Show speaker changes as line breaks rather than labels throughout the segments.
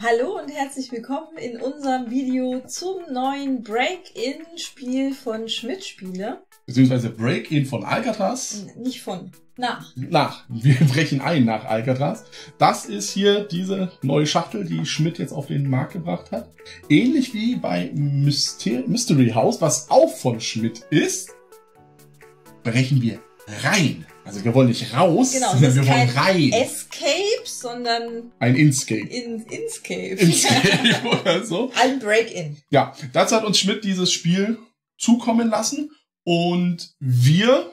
Hallo und herzlich willkommen in unserem Video zum neuen Break-In-Spiel von Schmidt Spiele.
Beziehungsweise Break-In von Alcatraz.
Nicht von, nach.
Wir brechen ein nach Alcatraz. Das ist hier diese neue Schachtel, die Schmidt jetzt auf den Markt gebracht hat. Ähnlich wie bei Mystery House, was auch von Schmidt ist, brechen wir rein. Also wir wollen nicht raus,
genau,
sondern wir wollen
kein
rein.
Escape, sondern
ein Inscape.
Inscape.
Inscape oder so.
Ein Break-In.
Ja, dazu hat uns Schmidt dieses Spiel zukommen lassen und wir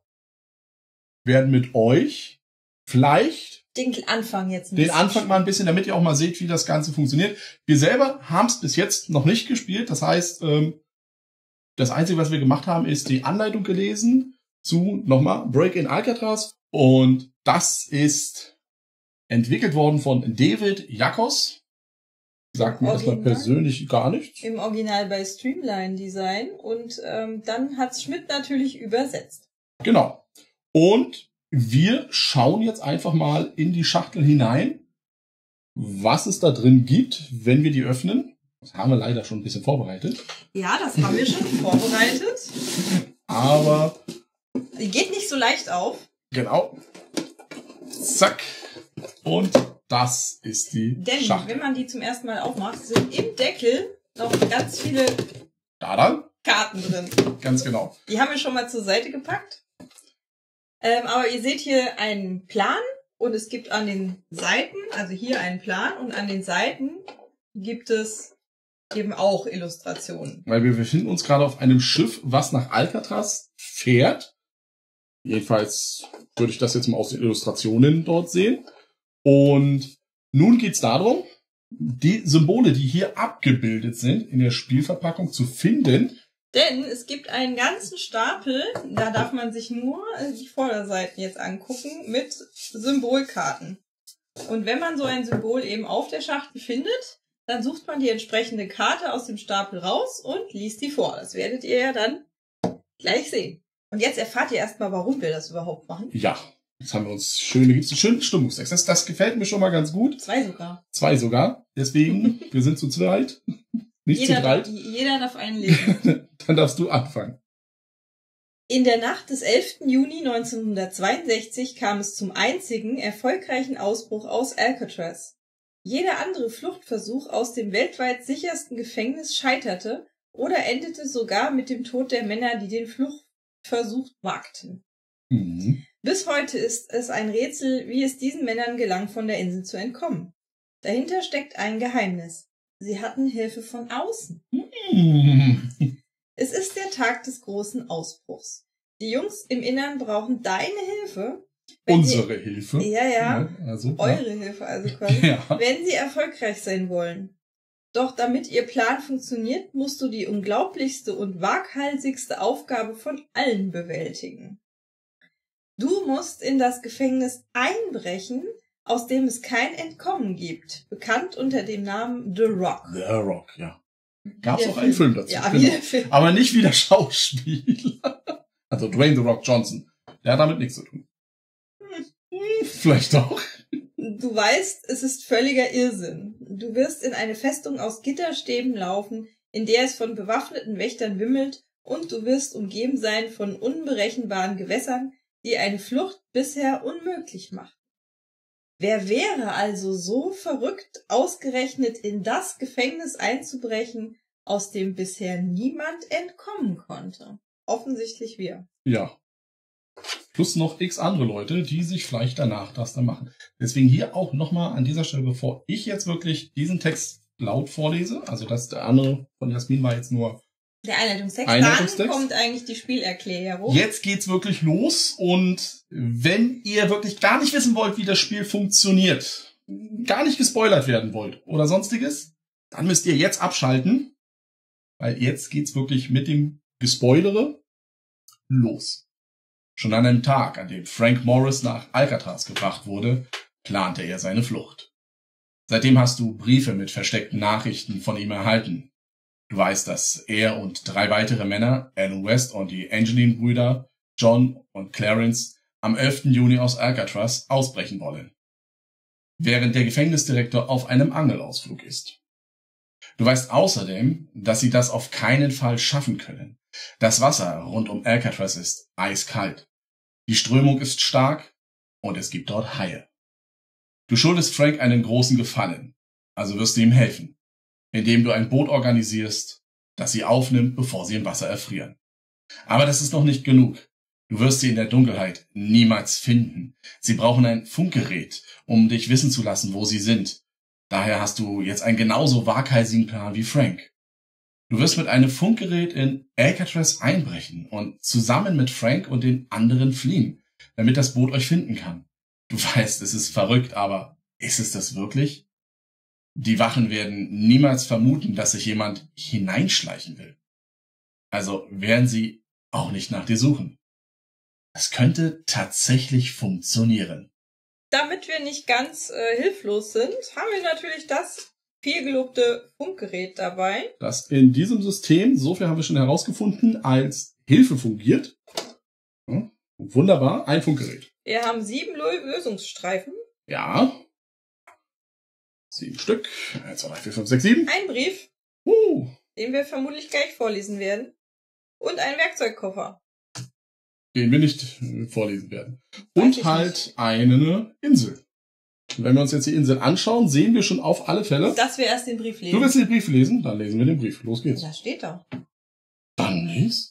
werden mit euch vielleicht
den Anfang
mal ein bisschen, damit ihr auch mal seht, wie das Ganze funktioniert. Wir selber haben es bis jetzt noch nicht gespielt. Das heißt, das Einzige, was wir gemacht haben, ist die Anleitung gelesen zu, nochmal, Break-In Alcatraz. Und das ist entwickelt worden von David Yakos. Sagt mir erstmal persönlich gar nichts.
Im Original bei Streamline Design. Und dann hat's Schmidt natürlich übersetzt.
Genau. Und wir schauen jetzt einfach mal in die Schachtel hinein, was es da drin gibt, wenn wir die öffnen. Das haben wir leider schon ein bisschen vorbereitet.
Ja, das haben wir schon vorbereitet.
Aber
die geht nicht so leicht auf.
Genau. Zack. Und das ist die Schachtel.
Wenn man die zum ersten Mal aufmacht, sind im Deckel noch ganz viele Karten drin.
Ganz genau.
Die haben wir schon mal zur Seite gepackt. Aber ihr seht hier einen Plan und es gibt an den Seiten, also hier einen Plan und an den Seiten gibt es eben auch Illustrationen.
Weil wir befinden uns gerade auf einem Schiff, was nach Alcatraz fährt. Jedenfalls würde ich das jetzt mal aus den Illustrationen dort sehen. Und nun geht es darum, die Symbole, die hier abgebildet sind, in der Spielverpackung zu finden.
Denn es gibt einen ganzen Stapel, da darf man sich nur die Vorderseiten jetzt angucken, mit Symbolkarten. Und wenn man so ein Symbol eben auf der Schachtel findet, dann sucht man die entsprechende Karte aus dem Stapel raus und liest die vor. Das werdet ihr ja dann gleich sehen. Und jetzt erfahrt ihr erstmal, warum wir das überhaupt machen.
Ja, jetzt haben wir uns gibt's einen schönen Stimmungstext. Das gefällt mir schon mal ganz gut.
2 sogar.
Deswegen, wir sind zu zweit. Nicht zu dreit.
Jeder darf einen lesen.
Dann darfst du anfangen.
In der Nacht des 11. Juni 1962 kam es zum einzigen erfolgreichen Ausbruch aus Alcatraz. Jeder andere Fluchtversuch aus dem weltweit sichersten Gefängnis scheiterte oder endete sogar mit dem Tod der Männer, die den Fluchtversuch wagten.
Mhm.
Bis heute ist es ein Rätsel, wie es diesen Männern gelang, von der Insel zu entkommen. Dahinter steckt ein Geheimnis. Sie hatten Hilfe von außen. Es ist der Tag des großen Ausbruchs. Die Jungs im Innern brauchen deine Hilfe.
Unsere Hilfe.
Ja. Eure Hilfe also quasi. Ja. Wenn sie erfolgreich sein wollen. Doch damit ihr Plan funktioniert, musst du die unglaublichste und waghalsigste Aufgabe von allen bewältigen. Du musst in das Gefängnis einbrechen, aus dem es kein Entkommen gibt. Bekannt unter dem Namen The Rock.
The Rock, ja. Gab es auch einen Film dazu.
Ja, genau. Film.
Aber nicht wie der Schauspieler. Also Dwayne The Rock Johnson. Der hat damit nichts zu tun. Vielleicht doch.
Du weißt, es ist völliger Irrsinn. Du wirst in eine Festung aus Gitterstäben laufen, in der es von bewaffneten Wächtern wimmelt, und du wirst umgeben sein von unberechenbaren Gewässern, die eine Flucht bisher unmöglich macht. Wer wäre also so verrückt, ausgerechnet in das Gefängnis einzubrechen, aus dem bisher niemand entkommen konnte? Offensichtlich wir.
Ja. Plus noch x andere Leute, die sich vielleicht danach das dann machen. Deswegen hier auch nochmal an dieser Stelle, bevor ich jetzt wirklich diesen Text laut vorlese, also das der andere von Jasmin war jetzt nur
der Einleitungstext. Dann kommt eigentlich die Spielerklärung.
Jetzt geht's wirklich los und wenn ihr wirklich gar nicht wissen wollt, wie das Spiel funktioniert, gar nicht gespoilert werden wollt oder sonstiges, dann müsst ihr jetzt abschalten, weil jetzt geht's wirklich mit dem Gespoilere los. Schon an einem Tag, an dem Frank Morris nach Alcatraz gebracht wurde, plante er seine Flucht. Seitdem hast du Briefe mit versteckten Nachrichten von ihm erhalten. Du weißt, dass er und 3 weitere Männer, Alan West und die Angeline-Brüder, John und Clarence, am 11. Juni aus Alcatraz ausbrechen wollen. während der Gefängnisdirektor auf einem Angelausflug ist. Du weißt außerdem, dass sie das auf keinen Fall schaffen können. Das Wasser rund um Alcatraz ist eiskalt. Die Strömung ist stark und es gibt dort Haie. Du schuldest Frank einen großen Gefallen, also wirst du ihm helfen, indem du ein Boot organisierst, das sie aufnimmt, bevor sie im Wasser erfrieren. Aber das ist noch nicht genug. Du wirst sie in der Dunkelheit niemals finden. Sie brauchen ein Funkgerät, um dich wissen zu lassen, wo sie sind. Daher hast du jetzt einen genauso waghalsigen Plan wie Frank. Du wirst mit einem Funkgerät in Alcatraz einbrechen und zusammen mit Frank und den anderen fliehen, damit das Boot euch finden kann. Du weißt, es ist verrückt, aber ist es das wirklich? Die Wachen werden niemals vermuten, dass sich jemand hineinschleichen will. Also werden sie auch nicht nach dir suchen. Es könnte tatsächlich funktionieren.
Damit wir nicht ganz hilflos sind, haben wir natürlich das vielgelobte Funkgerät dabei.
Das in diesem System, so viel haben wir schon herausgefunden, als Hilfe fungiert. Ja, wunderbar, ein Funkgerät.
Wir haben 7 Lösungsstreifen.
Ja. 7 Stück. 1, 2, 3, 4, 5, 6, 7.
Ein Brief, den wir vermutlich gleich vorlesen werden. Und ein Werkzeugkoffer.
Den wir nicht vorlesen werden. Und halt eine Insel. Und wenn wir uns jetzt die Insel anschauen, sehen wir schon auf alle Fälle...
Dass wir erst den Brief lesen.
Du willst den Brief lesen? Dann lesen wir den Brief. Los geht's.
Da steht er.
Dann lies.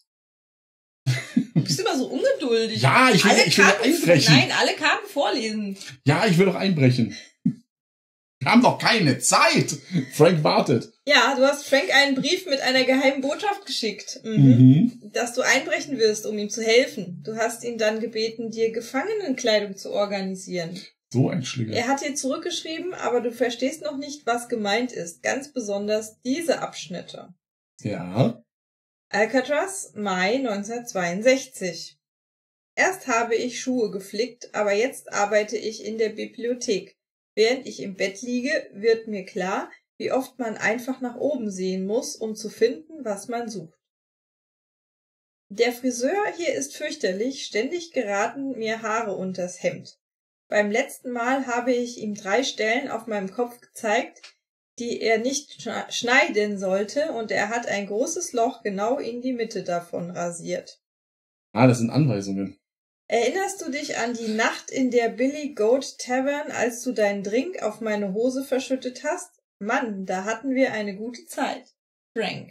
Du bist immer so ungeduldig.
Ja, ich will einbrechen.
Nein, alle Karten vorlesen.
Ja, ich will doch einbrechen. Wir haben doch keine Zeit. Frank wartet.
Ja, du hast Frank einen Brief mit einer geheimen Botschaft geschickt, dass du einbrechen wirst, um ihm zu helfen. Du hast ihn dann gebeten, dir Gefangenenkleidung zu organisieren.
So ein Schlinger.
Er hat dir zurückgeschrieben, aber du verstehst noch nicht, was gemeint ist. Ganz besonders diese Abschnitte.
Ja.
Alcatraz, Mai 1962. Erst habe ich Schuhe geflickt, aber jetzt arbeite ich in der Bibliothek. Während ich im Bett liege, wird mir klar, wie oft man einfach nach oben sehen muss, um zu finden, was man sucht. Der Friseur hier ist fürchterlich, ständig geraten mir Haare unters Hemd. Beim letzten Mal habe ich ihm 3 Stellen auf meinem Kopf gezeigt, die er nicht schneiden sollte, und er hat ein großes Loch genau in die Mitte davon rasiert.
Ah, das sind Anweisungen.
Erinnerst du dich an die Nacht in der Billy Goat Tavern, als du deinen Drink auf meine Hose verschüttet hast? Mann, da hatten wir eine gute Zeit. Frank.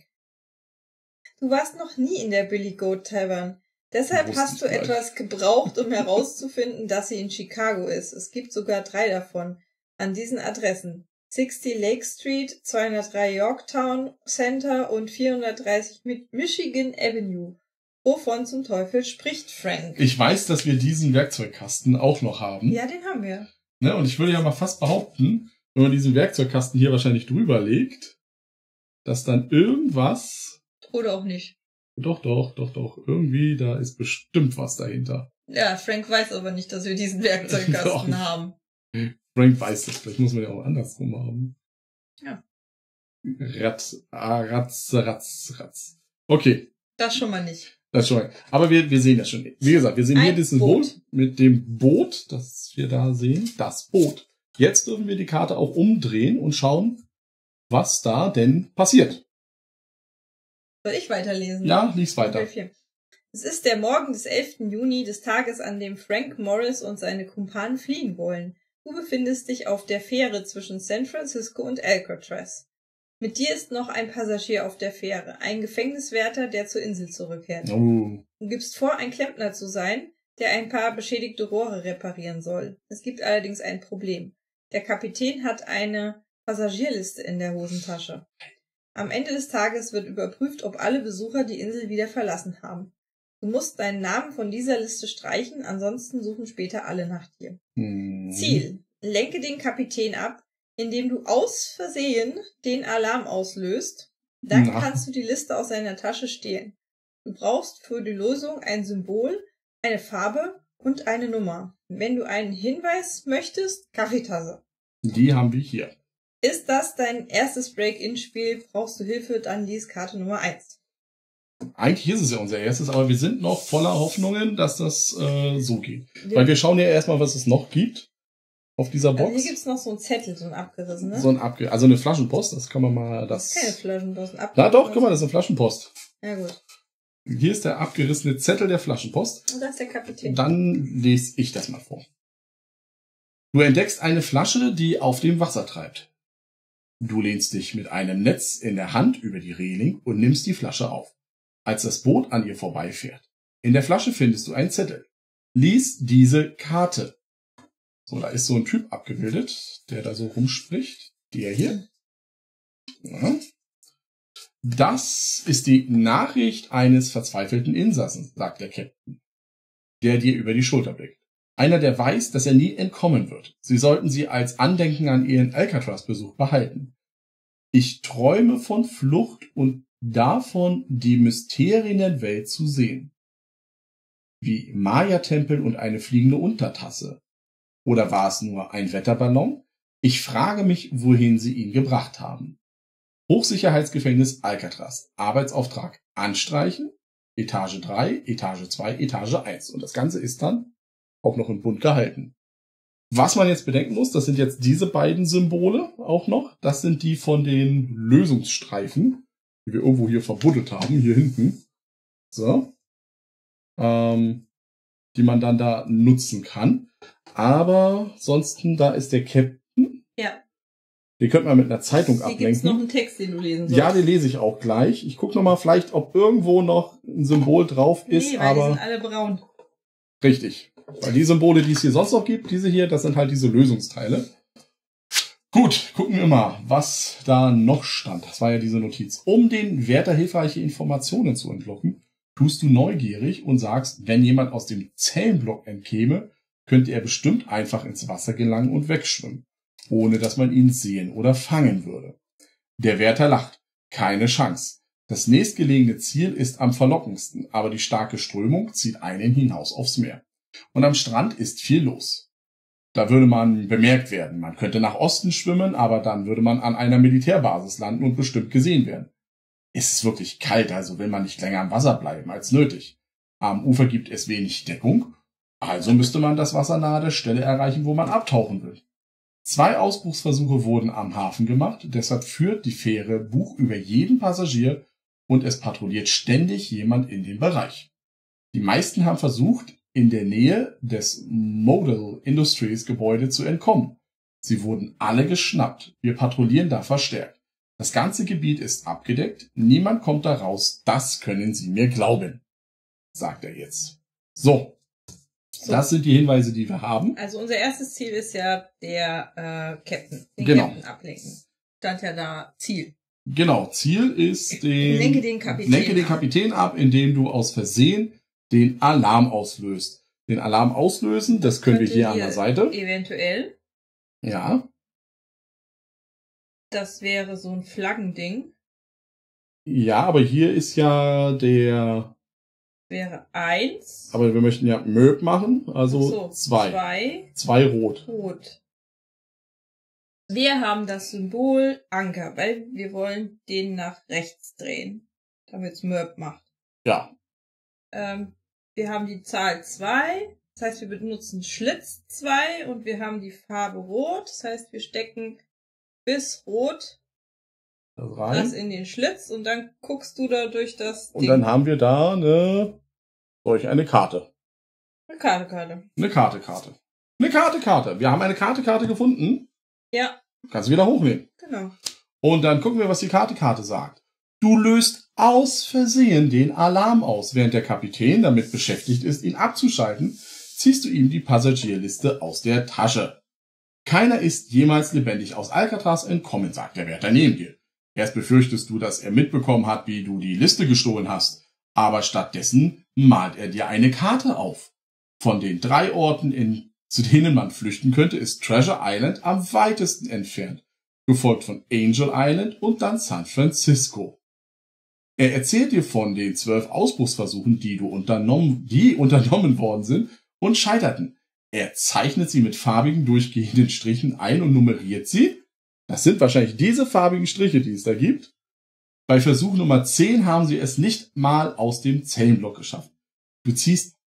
Du warst noch nie in der Billy Goat Tavern. Deshalb hast du etwas gebraucht, um herauszufinden, dass sie in Chicago ist. Es gibt sogar 3 davon. An diesen Adressen. 60 Lake Street, 203 Yorktown Center und 430 Michigan Avenue. Wovon zum Teufel spricht Frank?
Ich weiß, dass wir diesen Werkzeugkasten auch noch haben.
Ja, den haben wir.
Ne, und ich würde ja mal fast behaupten, wenn man diesen Werkzeugkasten hier wahrscheinlich drüber legt, dass dann irgendwas...
Oder auch nicht.
Doch. Irgendwie, da ist bestimmt was dahinter.
Ja, Frank weiß aber nicht, dass wir diesen Werkzeugkasten haben.
Frank weiß das. Vielleicht muss man ja auch andersrum haben.
Ja.
Ratz. Okay.
Das schon mal nicht.
Das schon mal. Aber wir sehen das schon. Wie gesagt, wir sehen hier dieses Boot mit dem Boot, das wir da sehen. Das Boot. Jetzt dürfen wir die Karte auch umdrehen und schauen, was da denn passiert.
Soll ich weiterlesen?
Ja, lies weiter.
Es ist der Morgen des 11. Juni, des Tages, an dem Frank Morris und seine Kumpanen fliehen wollen. Du befindest dich auf der Fähre zwischen San Francisco und Alcatraz. Mit dir ist noch ein Passagier auf der Fähre, ein Gefängniswärter, der zur Insel zurückkehrt.
Oh.
Du gibst vor, ein Klempner zu sein, der ein paar beschädigte Rohre reparieren soll. Es gibt allerdings ein Problem. Der Kapitän hat eine Passagierliste in der Hosentasche. Am Ende des Tages wird überprüft, ob alle Besucher die Insel wieder verlassen haben. Du musst deinen Namen von dieser Liste streichen, ansonsten suchen später alle nach dir. Ziel: Lenke den Kapitän ab, indem du aus Versehen den Alarm auslöst. Dann kannst du die Liste aus seiner Tasche stehlen. Du brauchst für die Lösung ein Symbol, eine Farbe und eine Nummer. Wenn du einen Hinweis möchtest, Kaffeetasse.
Die haben wir hier.
Ist das dein erstes Break-In-Spiel? Brauchst du Hilfe? Dann lies Karte Nummer 1.
Eigentlich ist es ja unser erstes, aber wir sind noch voller Hoffnungen, dass das so geht. Weil wir schauen ja erstmal, was es noch gibt. auf dieser Box.
Also hier gibt's noch so einen Zettel, so ein abgerissener.
Also eine Flaschenpost, das kann man mal...
Das ist keine Flaschenpost.
Na doch, guck mal, das ist eine Flaschenpost.
Ja gut.
Hier ist der abgerissene Zettel der Flaschenpost.
Und da ist der Kapitän.
Dann lese ich das mal vor. Du entdeckst eine Flasche, die auf dem Wasser treibt. Du lehnst dich mit einem Netz in der Hand über die Reling und nimmst die Flasche auf, als das Boot an ihr vorbeifährt. In der Flasche findest du einen Zettel. Lies diese Karte. So, da ist so ein Typ abgebildet, der da so rumspricht. Der hier. Ja. Das ist die Nachricht eines verzweifelten Insassen, sagt der Captain, der dir über die Schulter blickt. Einer, der weiß, dass er nie entkommen wird. Sie sollten sie als Andenken an ihren Alcatraz-Besuch behalten. Ich träume von Flucht und davon, die Mysterien der Welt zu sehen. Wie Maya-Tempel und eine fliegende Untertasse. Oder war es nur ein Wetterballon? Ich frage mich, wohin sie ihn gebracht haben. Hochsicherheitsgefängnis Alcatraz. Arbeitsauftrag anstreichen. Etage 3, Etage 2, Etage 1. Und das Ganze ist dann auch noch im Bund gehalten. Was man jetzt bedenken muss, das sind jetzt diese beiden Symbole auch noch. Das sind die von den Lösungsstreifen, die wir irgendwo hier verbuddelt haben, hier hinten. So. Die man dann da nutzen kann. Aber ansonsten, da ist der Captain.
Ja.
Den könnte man mit einer Zeitung ablenken.
Hier gibt's noch einen Text, den du lesen sollst.
Ja, den lese ich auch gleich. Ich gucke nochmal vielleicht, ob irgendwo noch ein Symbol drauf ist.
Nee, weil
aber
die sind alle braun.
Richtig. Weil die Symbole, die es hier sonst noch gibt, diese hier, das sind halt diese Lösungsteile. Gut, gucken wir mal, was da noch stand. Das war ja diese Notiz. Um den Wärter hilfreiche Informationen zu entlocken, tust du neugierig und sagst, wenn jemand aus dem Zellenblock entkäme, könnte er bestimmt einfach ins Wasser gelangen und wegschwimmen, ohne dass man ihn sehen oder fangen würde. Der Wärter lacht. Keine Chance. Das nächstgelegene Ziel ist am verlockendsten, aber die starke Strömung zieht einen hinaus aufs Meer. Und am Strand ist viel los. Da würde man bemerkt werden. Man könnte nach Osten schwimmen, aber dann würde man an einer Militärbasis landen und bestimmt gesehen werden. Es ist wirklich kalt, also will man nicht länger am Wasser bleiben als nötig. Am Ufer gibt es wenig Deckung, also müsste man das Wasser nahe der Stelle erreichen, wo man abtauchen will. 2 Ausbruchsversuche wurden am Hafen gemacht, deshalb führt die Fähre Buch über jeden Passagier und es patrouilliert ständig jemand in dem Bereich. Die meisten haben versucht, in der Nähe des Model Industries Gebäude zu entkommen. Sie wurden alle geschnappt. Wir patrouillieren da verstärkt. Das ganze Gebiet ist abgedeckt. Niemand kommt da raus. Das können Sie mir glauben, sagt er jetzt. So. Das sind die Hinweise, die wir haben.
Also unser erstes Ziel ist ja der Captain. Den
Genau.
Captain ablenken. Stand ja da Ziel.
Genau. Ziel ist
Lenke den
Kapitän ab, indem du aus Versehen den Alarm auslöst. Den Alarm auslösen, das können wir hier an der Seite.
Eventuell.
Ja.
Das wäre so ein Flaggending.
Ja, aber hier ist ja der...
Wäre 1.
Aber wir möchten ja Möb machen, also 2. 2 rot.
Rot. Wir haben das Symbol Anker, weil wir wollen den nach rechts drehen, damit es Möb macht.
Ja.
Wir haben die Zahl 2, das heißt, wir benutzen Schlitz 2 und wir haben die Farbe Rot, das heißt, wir stecken bis Rot das in den Schlitz und dann guckst du da durch das Ding.
Und dann haben wir da eine Karte.
Eine Karte.
Eine Karte. Wir haben eine Karte gefunden.
Ja.
Kannst du wieder hochnehmen.
Genau.
Und dann gucken wir, was die Karte sagt. Du löst aus Versehen den Alarm aus, während der Kapitän damit beschäftigt ist, ihn abzuschalten, ziehst du ihm die Passagierliste aus der Tasche. Keiner ist jemals lebendig aus Alcatraz entkommen, sagt der Wärter neben dir. Erst befürchtest du, dass er mitbekommen hat, wie du die Liste gestohlen hast, aber stattdessen malt er dir eine Karte auf. Von den 3 Orten, zu denen man flüchten könnte, ist Treasure Island am weitesten entfernt, gefolgt von Angel Island und dann San Francisco. Er erzählt dir von den 12 Ausbruchsversuchen, die unternommen worden sind und scheiterten. Er zeichnet sie mit farbigen, durchgehenden Strichen ein und nummeriert sie. Das sind wahrscheinlich diese farbigen Striche, die es da gibt. Bei Versuch Nummer 10 haben sie es nicht mal aus dem Zellenblock geschafft. Du ziehst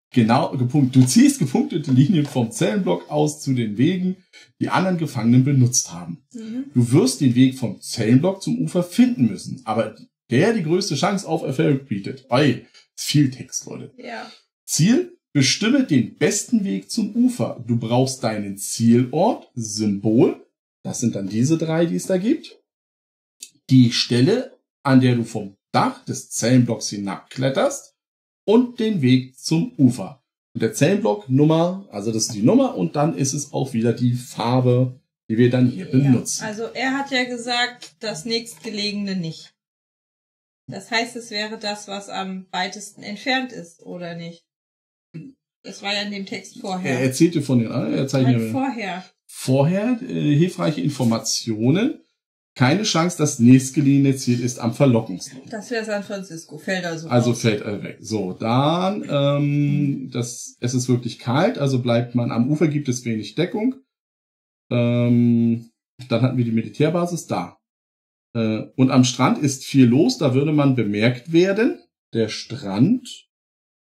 Genau, du ziehst gepunktete Linien vom Zellenblock aus zu den Wegen, die anderen Gefangenen benutzt haben. Du wirst den Weg vom Zellenblock zum Ufer finden müssen, aber der die größte Chance auf Erfolg bietet. Ist viel Text, Leute.
Ja.
Ziel: Bestimme den besten Weg zum Ufer. Du brauchst deinen Zielort, Symbol, das sind dann diese 3, die es da gibt, die Stelle, an der du vom Dach des Zellenblocks hinabkletterst, und den Weg zum Ufer. Und der Zellenblock Nummer, also das ist die Nummer, und dann ist es auch wieder die Farbe, die wir dann hier benutzen.
Also er hat ja gesagt, das nächstgelegene nicht. Das heißt, es wäre das, was am weitesten entfernt ist, oder nicht? Das war ja in dem Text vorher.
Er erzählte von den anderen. Vorher hilfreiche Informationen. Keine Chance, das nächstgelegene Ziel ist am verlockendsten.
Das wäre San Francisco, fällt also
Also
raus.
fällt er weg. So, dann, es ist wirklich kalt, also bleibt man am Ufer, gibt es wenig Deckung. Dann hatten wir die Militärbasis da. Und am Strand ist viel los, da würde man bemerkt werden. Der Strand,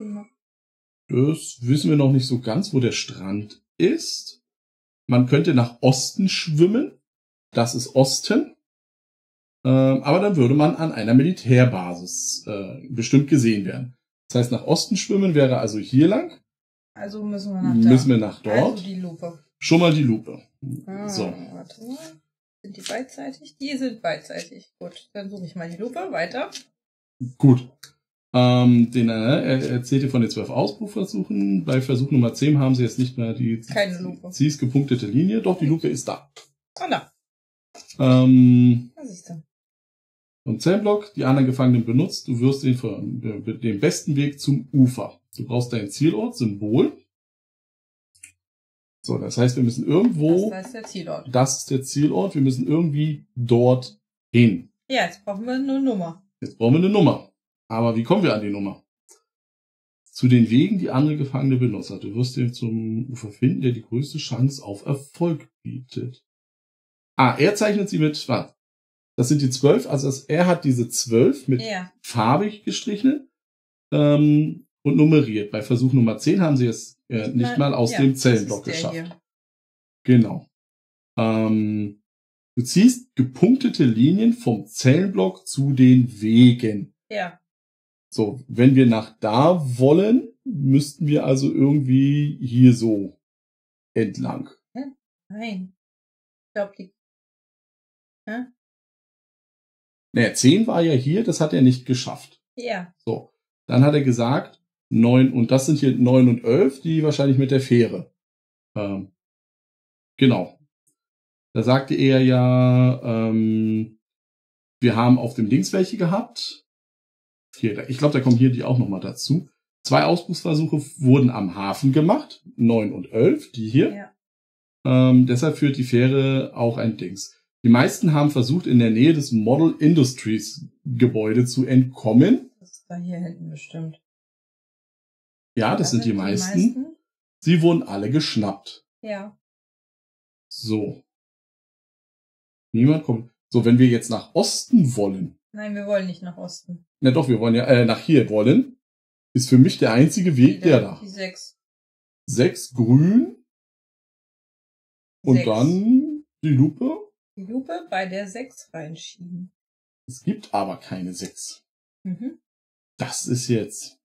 das wissen wir noch nicht so ganz, wo der Strand ist. Man könnte nach Osten schwimmen, das ist Osten. Aber dann würde man an einer Militärbasis bestimmt gesehen werden. Das heißt, nach Osten schwimmen wäre also hier lang.
Also müssen wir nach da.
Müssen wir nach dort.
Also die Lupe.
Schon mal die Lupe. So.
Warte mal. Sind die beidseitig? Die sind beidseitig. Gut, dann suche ich mal die Lupe. Weiter.
Gut. Er erzählte von den 12 Ausbruchversuchen. Bei Versuch Nummer 10 haben sie jetzt nicht mehr die
keine Lupe.
gepunktete Linie. Doch, die Lupe ist da.
Oh, da.
Was
ist da?
Und Zellenblock, die anderen Gefangenen benutzt, du wirst den besten Weg zum Ufer. Du brauchst dein Zielort, Symbol. So, das heißt, wir müssen irgendwo...
Das ist der Zielort.
Das ist der Zielort, wir müssen irgendwie dort hin.
Ja, jetzt brauchen wir eine Nummer.
Aber wie kommen wir an die Nummer? Zu den Wegen, die andere Gefangene benutzt. Du wirst den zum Ufer finden, der die größte Chance auf Erfolg bietet. Er zeichnet sie mit... Das sind die 12, also er hat diese 12 mit farbig gestrichen und nummeriert. Bei Versuch Nummer 10 haben sie es nicht mal aus dem Zellenblock geschafft. Hier. Genau. Du ziehst gepunktete Linien vom Zellenblock zu den Wegen.
Ja.
So, wenn wir nach da wollen, müssten wir also irgendwie hier so entlang.
Nein. Ich glaube, die...
Naja, 10 war ja hier, das hat er nicht geschafft.
Ja.
So, dann hat er gesagt, 9, und das sind hier 9 und 11, die wahrscheinlich mit der Fähre. Genau. Da sagte er ja, wir haben auf dem Links welche gehabt. Hier, ich glaube, da kommen hier die auch nochmal dazu. 2 Ausbruchsversuche wurden am Hafen gemacht, 9 und 11, die hier. Ja. Deshalb führt die Fähre auch ein Dings. Die meisten haben versucht, in der Nähe des Model Industries Gebäude zu entkommen.
Das ist da hier hinten bestimmt.
Ja, das sind die meisten. Sie wurden alle geschnappt.
Ja.
So. Niemand kommt. So, wenn wir jetzt nach Osten wollen.
Nein, wir wollen nicht nach Osten.
Na doch, wir wollen ja nach hier wollen. Ist für mich der einzige Weg, der da.
Die 6.
6 grün. Und
6.
dann die Lupe.
Die Lupe bei der 6 reinschieben.
Es gibt aber keine 6.
Mhm.
Das ist jetzt...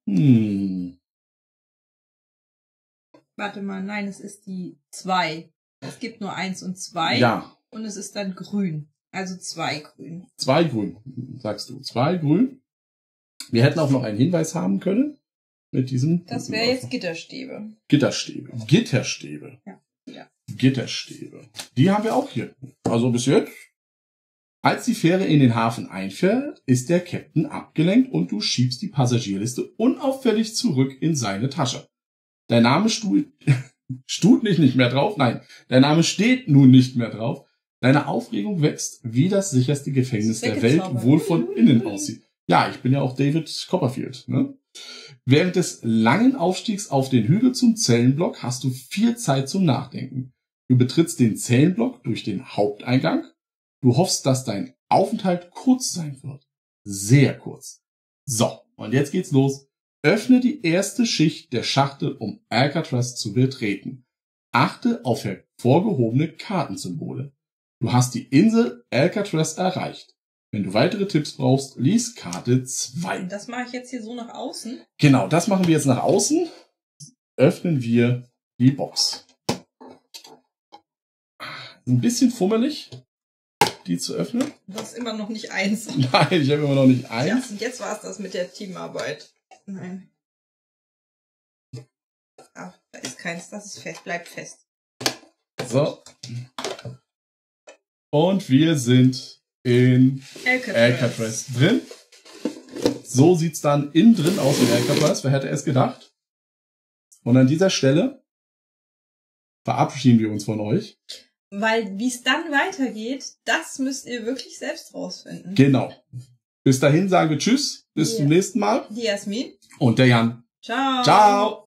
Warte mal, nein, es ist die 2. Es gibt nur 1 und 2.
Ja.
Und es ist dann grün. Also 2 grün.
2 grün, sagst du. 2 grün. Wir hätten auch noch einen Hinweis haben können. Mit diesem...
Das wäre jetzt Gitterstäbe.
Gitterstäbe.
Ja.
Gitterstäbe. Die haben wir auch hier. Also bis jetzt. Als die Fähre in den Hafen einfährt, ist der Captain abgelenkt und du schiebst die Passagierliste unauffällig zurück in seine Tasche. Dein Name nicht mehr drauf. Nein, dein Name steht nun nicht mehr drauf. Deine Aufregung wächst, wie das sicherste Gefängnis der Welt wohl von innen aussieht. Ja, ich bin ja auch David Copperfield. Ne? Während des langen Aufstiegs auf den Hügel zum Zellenblock hast du viel Zeit zum Nachdenken. Du betrittst den Zellenblock durch den Haupteingang. Du hoffst, dass dein Aufenthalt kurz sein wird. Sehr kurz. So, und jetzt geht's los. Öffne die erste Schicht der Schachtel, um Alcatraz zu betreten. Achte auf hervorgehobene Kartensymbole. Du hast die Insel Alcatraz erreicht. Wenn du weitere Tipps brauchst, lies Karte 2.
Das mache ich jetzt hier so nach außen.
Genau, das machen wir jetzt nach außen. Öffnen wir die Box. Ein bisschen fummelig, die zu öffnen.
Du hast immer noch nicht eins.
Nein, ich habe immer noch nicht
Ja,
eins.
und jetzt war es das mit der Teamarbeit. Nein. Ach, da ist keins. Das ist fest. Bleibt fest.
So. Und wir sind in Alcatraz drin. So sieht's dann innen drin aus in Alcatraz. Wer hätte es gedacht? Und an dieser Stelle verabschieden wir uns von euch.
Weil wie es dann weitergeht, das müsst ihr wirklich selbst rausfinden.
Genau. Bis dahin sagen wir Tschüss. Bis zum nächsten Mal.
Die Jasmin.
Und der Jan.
Ciao.
Ciao.